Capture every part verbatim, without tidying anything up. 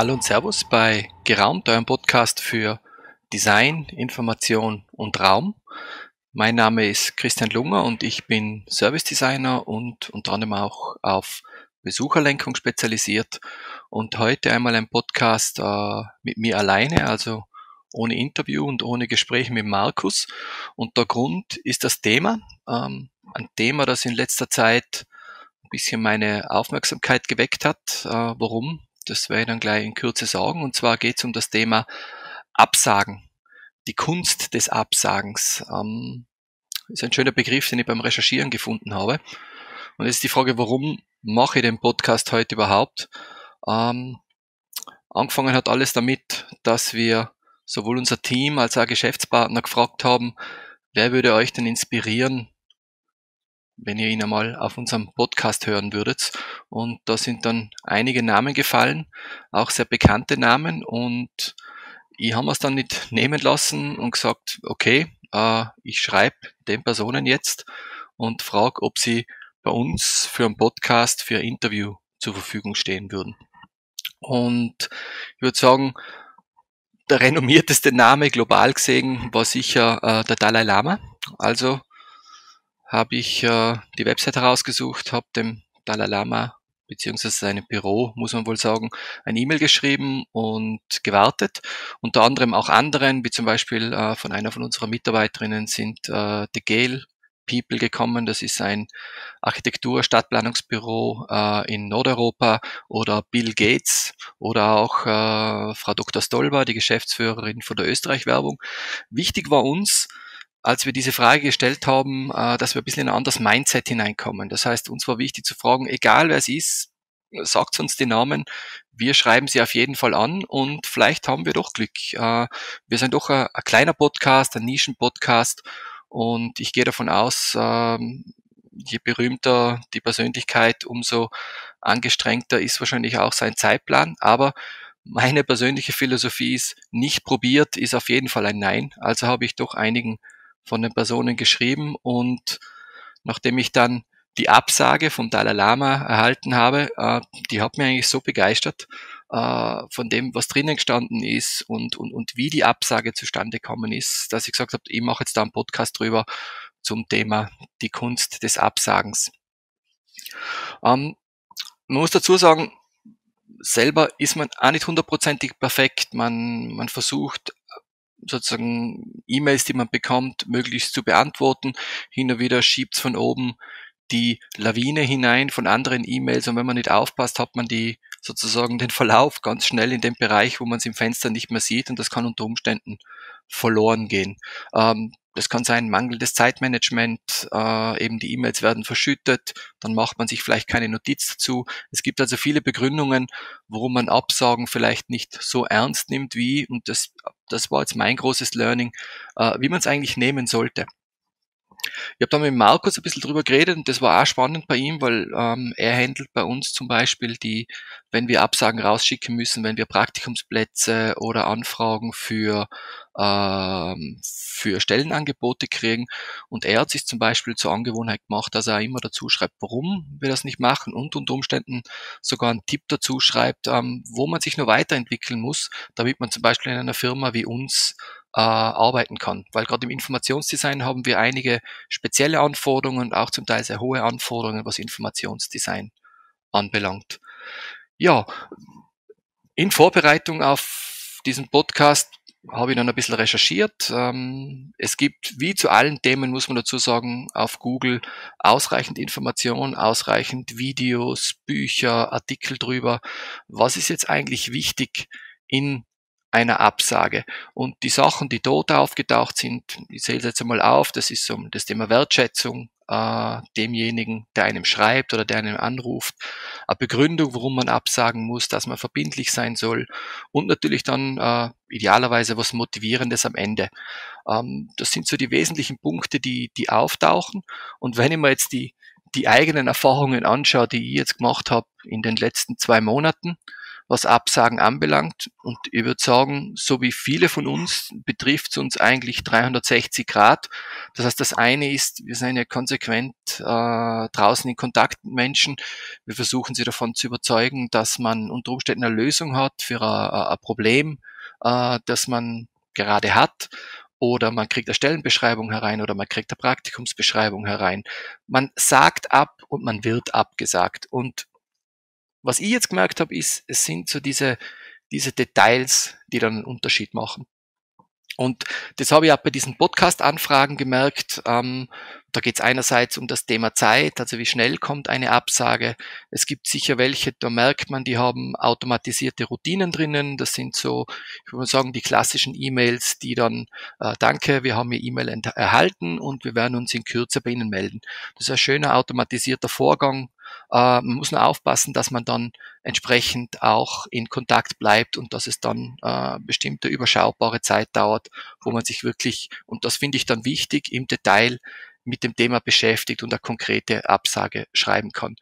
Hallo und Servus bei Geraumt, eurem Podcast für Design, Information und Raum. Mein Name ist Christian Lunger und ich bin Service Designer und unter anderem auch auf Besucherlenkung spezialisiert. Und heute einmal ein Podcast äh, mit mir alleine, also ohne Interview und ohne Gespräch mit Markus. Und der Grund ist das Thema, ähm, ein Thema, das in letzter Zeit ein bisschen meine Aufmerksamkeit geweckt hat. Äh, warum? Das werde ich dann gleich in Kürze sagen. Und zwar geht es um das Thema Absagen, die Kunst des Absagens. Ähm, ist ein schöner Begriff, den ich beim Recherchieren gefunden habe. Und jetzt ist die Frage, warum mache ich den Podcast heute überhaupt? Ähm, angefangen hat alles damit, dass wir sowohl unser Team als auch Geschäftspartner gefragt haben, wer würde euch denn inspirieren, wenn ihr ihn einmal auf unserem Podcast hören würdet. Und da sind dann einige Namen gefallen, auch sehr bekannte Namen. Und ich habe es dann nicht nehmen lassen und gesagt, okay, äh, ich schreibe den Personen jetzt und frage, ob sie bei uns für einen Podcast, für ein Interview zur Verfügung stehen würden. Und ich würde sagen, der renommierteste Name global gesehen war sicher äh, der Dalai Lama. Also habe ich äh, die Website herausgesucht, habe dem Dalai Lama beziehungsweise seinem Büro, muss man wohl sagen, ein E-Mail geschrieben und gewartet. Unter anderem auch anderen, wie zum Beispiel äh, von einer von unserer Mitarbeiterinnen sind äh, The Gale People gekommen. Das ist ein Architektur-Stadtplanungsbüro äh, in Nordeuropa, oder Bill Gates oder auch äh, Frau Doktor Stolber, die Geschäftsführerin von der Österreich-Werbung. Wichtig war uns, als wir diese Frage gestellt haben, äh, dass wir ein bisschen in ein anderes Mindset hineinkommen. Das heißt, uns war wichtig zu fragen, egal wer es ist, sagt uns die Namen, wir schreiben sie auf jeden Fall an und vielleicht haben wir doch Glück. Äh, wir sind doch ein, ein kleiner Podcast, ein Nischen-Podcast, und ich gehe davon aus, ähm, je berühmter die Persönlichkeit, umso angestrengter ist wahrscheinlich auch sein Zeitplan. Aber meine persönliche Philosophie ist, nicht probiert ist auf jeden Fall ein Nein. Also habe ich doch einigen von den Personen geschrieben, und nachdem ich dann die Absage vom Dalai Lama erhalten habe, äh, die hat mich eigentlich so begeistert äh, von dem, was drinnen gestanden ist und, und, und wie die Absage zustande gekommen ist, dass ich gesagt habe, ich mache jetzt da einen Podcast drüber zum Thema die Kunst des Absagens. Ähm, man muss dazu sagen, selber ist man auch nicht hundertprozentig perfekt. Man, man versucht sozusagen E-Mails, die man bekommt, möglichst zu beantworten. Hin und wieder schiebt's von oben die Lawine hinein von anderen E-Mails, und wenn man nicht aufpasst, hat man die sozusagen den Verlauf ganz schnell in dem Bereich, wo man es im Fenster nicht mehr sieht, und das kann unter Umständen verloren gehen. Ähm, das kann sein mangelndes Zeitmanagement, äh, eben die E-Mails werden verschüttet, dann macht man sich vielleicht keine Notiz dazu. Es gibt also viele Begründungen, warum man Absagen vielleicht nicht so ernst nimmt wie, und das, das war jetzt mein großes Learning, äh, wie man es eigentlich nehmen sollte. Ich habe da mit Markus ein bisschen drüber geredet, und das war auch spannend bei ihm, weil ähm, er handelt bei uns zum Beispiel die, wenn wir Absagen rausschicken müssen, wenn wir Praktikumsplätze oder Anfragen für ähm, für Stellenangebote kriegen, und er hat sich zum Beispiel zur Angewohnheit gemacht, dass er immer dazu schreibt, warum wir das nicht machen, und unter Umständen sogar einen Tipp dazu schreibt, ähm, wo man sich nur weiterentwickeln muss, damit man zum Beispiel in einer Firma wie uns äh, arbeiten kann. Weil gerade im Informationsdesign haben wir einige spezielle Anforderungen und auch zum Teil sehr hohe Anforderungen, was Informationsdesign anbelangt. Ja, in Vorbereitung auf diesen Podcast habe ich dann ein bisschen recherchiert. Ähm, es gibt, wie zu allen Themen, muss man dazu sagen, auf Google ausreichend Informationen, ausreichend Videos, Bücher, Artikel drüber. Was ist jetzt eigentlich wichtig in einer Absage? Und die Sachen, die dort aufgetaucht sind, ich zähle es jetzt einmal auf, das ist so das Thema Wertschätzung äh, demjenigen, der einem schreibt oder der einem anruft, eine Begründung, warum man absagen muss, dass man verbindlich sein soll, und natürlich dann äh, idealerweise was Motivierendes am Ende. Ähm, das sind so die wesentlichen Punkte, die, die auftauchen. Und wenn ich mir jetzt die, die eigenen Erfahrungen anschaue, die ich jetzt gemacht habe in den letzten zwei Monaten, was Absagen anbelangt. Und ich würde sagen, so wie viele von uns, betrifft es uns eigentlich dreihundertsechzig Grad. Das heißt, das eine ist, wir sind ja konsequent äh, draußen in Kontakt mit Menschen. Wir versuchen sie davon zu überzeugen, dass man unter Umständen eine Lösung hat für ein, ein Problem, äh, das man gerade hat. Oder man kriegt eine Stellenbeschreibung herein oder man kriegt eine Praktikumsbeschreibung herein. Man sagt ab und man wird abgesagt. Und was ich jetzt gemerkt habe, ist, es sind so diese, diese Details, die dann einen Unterschied machen. Und das habe ich auch bei diesen Podcast-Anfragen gemerkt. Ähm, da geht es einerseits um das Thema Zeit, also wie schnell kommt eine Absage. Es gibt sicher welche, da merkt man, die haben automatisierte Routinen drinnen. Das sind so, ich würde mal sagen, die klassischen E-Mails, die dann, äh, danke, wir haben Ihr E-Mail erhalten und wir werden uns in Kürze bei Ihnen melden. Das ist ein schöner automatisierter Vorgang. Äh, man muss nur aufpassen, dass man dann entsprechend auch in Kontakt bleibt und dass es dann äh, bestimmte überschaubare Zeit dauert, wo man sich wirklich, und das finde ich dann wichtig, im Detail mit dem Thema beschäftigt und eine konkrete Absage schreiben kann.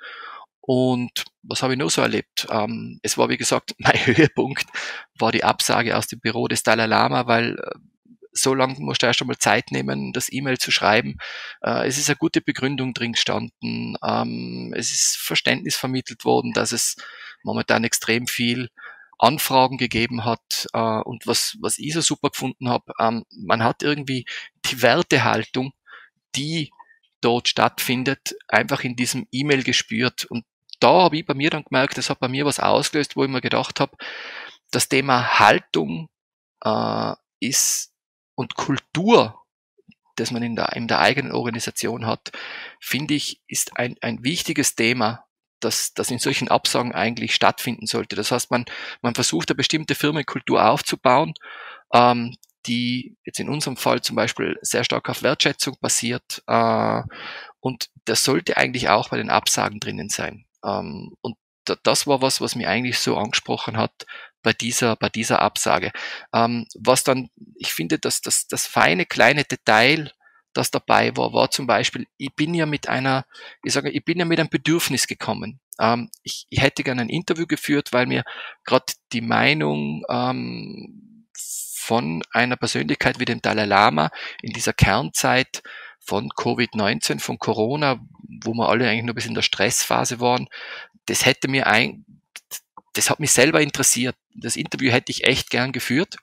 Und was habe ich noch so erlebt? Ähm, es war, wie gesagt, mein Höhepunkt war die Absage aus dem Büro des Dalai Lama, weil äh, so lange musst du erst einmal Zeit nehmen, das E-Mail zu schreiben. Äh, es ist eine gute Begründung drin gestanden. Ähm, es ist Verständnis vermittelt worden, dass es momentan extrem viel Anfragen gegeben hat. Äh, und was, was ich so super gefunden habe, ähm, man hat irgendwie die Wertehaltung, die dort stattfindet, einfach in diesem E-Mail gespürt. Und da habe ich bei mir dann gemerkt, das hat bei mir was ausgelöst, wo ich mir gedacht habe, das Thema Haltung äh, ist und Kultur, das man in der, in der eigenen Organisation hat, finde ich, ist ein, ein wichtiges Thema, das, das in solchen Absagen eigentlich stattfinden sollte. Das heißt, man, man versucht, eine bestimmte Firmenkultur aufzubauen, ähm, die jetzt in unserem Fall zum Beispiel sehr stark auf Wertschätzung basiert. Äh, und das sollte eigentlich auch bei den Absagen drinnen sein. Ähm, und da, das war was, was mich eigentlich so angesprochen hat bei dieser, bei dieser Absage. Ähm, was dann, ich finde, dass das, das feine kleine Detail, das dabei war, war zum Beispiel, ich bin ja mit einer, ich sage, ich bin ja mit einem Bedürfnis gekommen. Ähm, ich, ich hätte gerne ein Interview geführt, weil mir gerade die Meinung ähm, von einer Persönlichkeit wie dem Dalai Lama in dieser Kernzeit von Covid neunzehn, von Corona, wo wir alle eigentlich nur bis in der Stressphase waren, das hätte mir ein, das hat mich selber interessiert. Das Interview hätte ich echt gern geführt.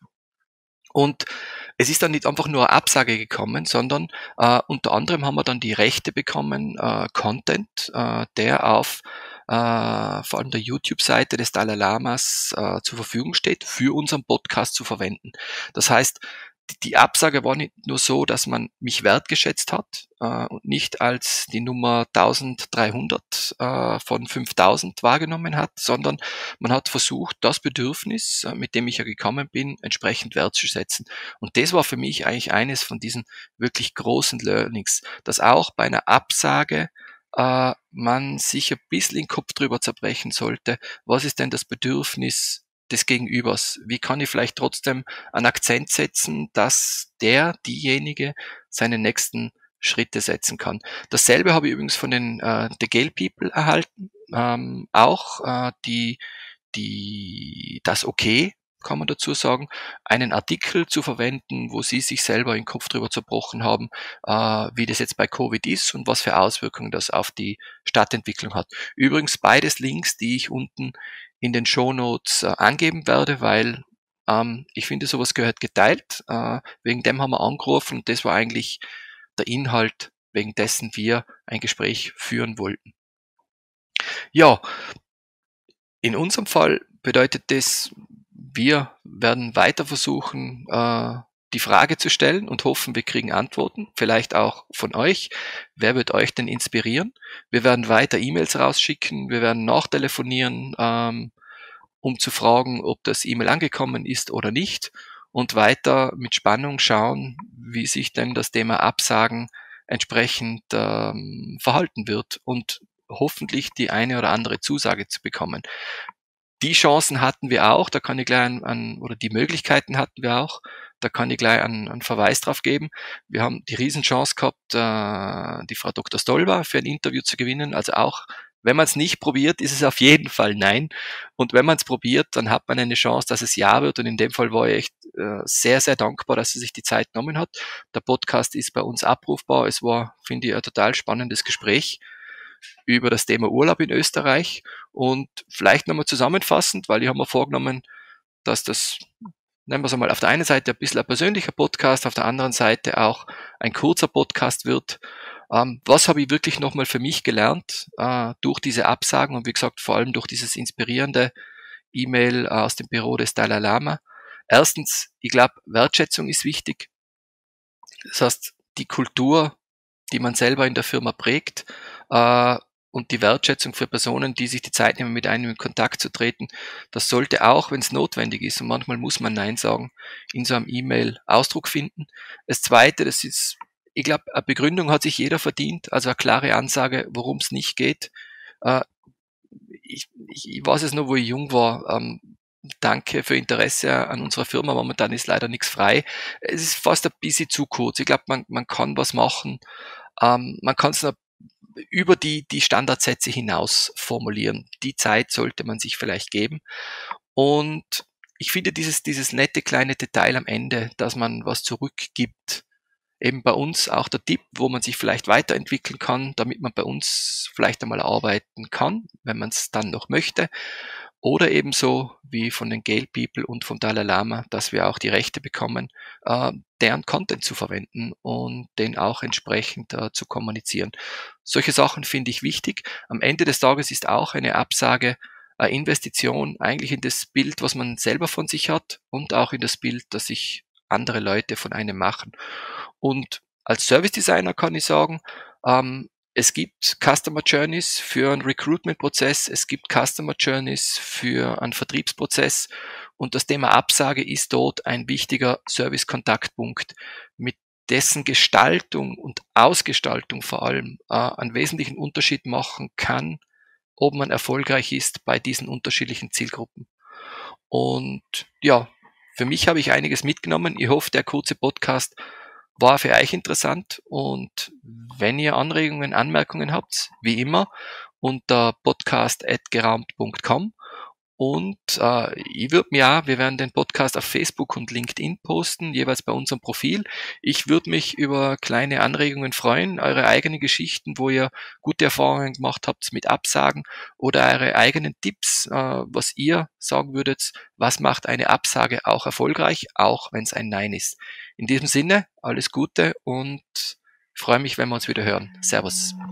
Und es ist dann nicht einfach nur eine Absage gekommen, sondern äh, unter anderem haben wir dann die Rechte bekommen, äh, Content, äh, der auf äh, vor allem der YouTube-Seite des Dalai Lamas äh, zur Verfügung steht, für unseren Podcast zu verwenden. Das heißt, die Absage war nicht nur so, dass man mich wertgeschätzt hat äh, und nicht als die Nummer eintausenddreihundert äh, von fünftausend wahrgenommen hat, sondern man hat versucht, das Bedürfnis, äh, mit dem ich ja gekommen bin, entsprechend wertzuschätzen. Und das war für mich eigentlich eines von diesen wirklich großen Learnings, dass auch bei einer Absage äh, man sich ein bisschen den Kopf drüber zerbrechen sollte, was ist denn das Bedürfnis des Gegenübers? Wie kann ich vielleicht trotzdem einen Akzent setzen, dass der, diejenige seine nächsten Schritte setzen kann? Dasselbe habe ich übrigens von den äh, The Gale People erhalten, ähm, auch äh, die, die, das Okay, kann man dazu sagen, einen Artikel zu verwenden, wo sie sich selber den Kopf drüber zerbrochen haben, äh, wie das jetzt bei Covid ist und was für Auswirkungen das auf die Stadtentwicklung hat. Übrigens beides Links, die ich unten in den Shownotes äh, angeben werde, weil ähm, ich finde, sowas gehört geteilt. Äh, wegen dem haben wir angerufen und das war eigentlich der Inhalt, wegen dessen wir ein Gespräch führen wollten. Ja, in unserem Fall bedeutet das, wir werden weiter versuchen, äh, die Frage zu stellen und hoffen, wir kriegen Antworten, vielleicht auch von euch. Wer wird euch denn inspirieren? Wir werden weiter E-Mails rausschicken, wir werden nachtelefonieren, ähm, um zu fragen, ob das E-Mail angekommen ist oder nicht und weiter mit Spannung schauen, wie sich denn das Thema Absagen entsprechend ähm, verhalten wird und hoffentlich die eine oder andere Zusage zu bekommen. Die Chancen hatten wir auch, da kann ich gleich an, an oder die Möglichkeiten hatten wir auch, da kann ich gleich einen, einen Verweis drauf geben. Wir haben die Riesenchance gehabt, äh, die Frau Doktor Stolba für ein Interview zu gewinnen, also auch Wenn man es nicht probiert, ist es auf jeden Fall nein. Und wenn man es probiert, dann hat man eine Chance, dass es ja wird. Und in dem Fall war ich echt äh, sehr, sehr dankbar, dass er sich die Zeit genommen hat. Der Podcast ist bei uns abrufbar. Es war, finde ich, ein total spannendes Gespräch über das Thema Urlaub in Österreich. Und vielleicht nochmal zusammenfassend, weil ich habe mir vorgenommen, dass das, nennen wir es einmal, auf der einen Seite ein bisschen ein persönlicher Podcast, auf der anderen Seite auch ein kurzer Podcast wird. Ähm, was habe ich wirklich nochmal für mich gelernt äh, durch diese Absagen und wie gesagt, vor allem durch dieses inspirierende E-Mail äh, aus dem Büro des Dalai Lama? Erstens, ich glaube, Wertschätzung ist wichtig. Das heißt, die Kultur, die man selber in der Firma prägt, äh, und die Wertschätzung für Personen, die sich die Zeit nehmen, mit einem in Kontakt zu treten, das sollte auch, wenn es notwendig ist, und manchmal muss man Nein sagen, in so einem E-Mail Ausdruck finden. Das Zweite, das ist, ich glaube, eine Begründung hat sich jeder verdient, also eine klare Ansage, worum es nicht geht. Äh, ich, ich, ich weiß es nur, wo ich jung war. Ähm, Danke für Interesse an unserer Firma. Momentan ist leider nichts frei. Es ist fast ein bisschen zu kurz. Ich glaube, man, man kann was machen. Ähm, man kann es über die, die Standardsätze hinaus formulieren. Die Zeit sollte man sich vielleicht geben. Und ich finde dieses, dieses nette kleine Detail am Ende, dass man was zurückgibt, eben bei uns auch der Tipp, wo man sich vielleicht weiterentwickeln kann, damit man bei uns vielleicht einmal arbeiten kann, wenn man es dann noch möchte. Oder ebenso wie von den Gale People und vom Dalai Lama, dass wir auch die Rechte bekommen, äh, deren Content zu verwenden und den auch entsprechend äh, zu kommunizieren. Solche Sachen finde ich wichtig. Am Ende des Tages ist auch eine Absage eine Investition eigentlich in das Bild, was man selber von sich hat und auch in das Bild, das sich andere Leute von einem machen. Und als Service Designer kann ich sagen, ähm, es gibt Customer Journeys für einen Recruitment-Prozess, es gibt Customer Journeys für einen Vertriebsprozess und das Thema Absage ist dort ein wichtiger Service-Kontaktpunkt, mit dessen Gestaltung und Ausgestaltung vor allem äh, einen wesentlichen Unterschied machen kann, ob man erfolgreich ist bei diesen unterschiedlichen Zielgruppen. Und ja, für mich habe ich einiges mitgenommen. Ich hoffe, der kurze Podcast war für euch interessant und wenn ihr Anregungen, Anmerkungen habt, wie immer, unter podcast at geraumt punkt com und äh, ich würde mir ja, wir werden den Podcast auf Facebook und LinkedIn posten, jeweils bei unserem Profil. Ich würde mich über kleine Anregungen freuen, eure eigenen Geschichten, wo ihr gute Erfahrungen gemacht habt mit Absagen oder eure eigenen Tipps, äh, was ihr sagen würdet, was macht eine Absage auch erfolgreich, auch wenn es ein Nein ist. In diesem Sinne, alles Gute und freue mich, wenn wir uns wieder hören. Servus.